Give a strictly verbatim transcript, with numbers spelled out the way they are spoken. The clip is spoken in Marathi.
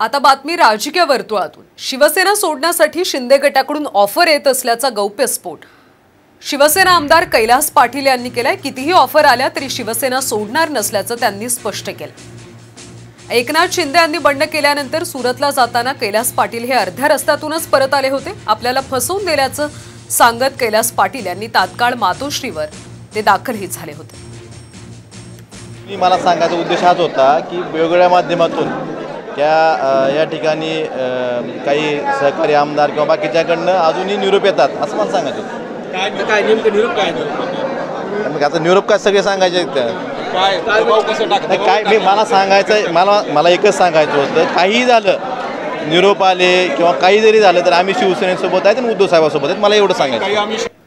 आता बातमी राजकीय वर्तुळातून। शिवसेना सोडण्यासाठी शिंदे गटाकडून ऑफर येत असल्याचा गौप्यस्फोट शिवसेना आमदार कैलास पाटील यांनी केलाय। कितीही ऑफर आल्या तरी शिवसेना सोडणार नसल्याचं त्यांनी स्पष्ट केलं। एकनाथ शिंदे यांनी बंड केल्यानंतर सुरतला जाताना कैलास पाटील हे अर्ध्या रस्त्यातूनच परत आले होते। आपल्याला फसवून दिल्याचं सांगत कैलास पाटील यांनी तात्काळ मातोश्रीवर ते दाखलही झाले होते। मी मला सांगायचा उद्देश हाच होता की वेगवेगळ्या माध्यमातून त्या या ठिकाणी काही सहकारी आमदार किंवा बाकीच्याकडनं अजूनही निरोप येतात असं मला सांगायचं होतं। काय काय नेमकं निरोप काय मग आता निरोप काय सगळे सांगायचे काय दबाव कसं टाकतात काय मी मला सांगायचं मला मला एकच सांगायचं होतं, काही झालं निरोप आले किंवा काही जरी झालं तर आम्ही शिवसेनेसोबत आहेत आणि उद्धव साहेबांसोबत आहेत, मला एवढं सांगायचं।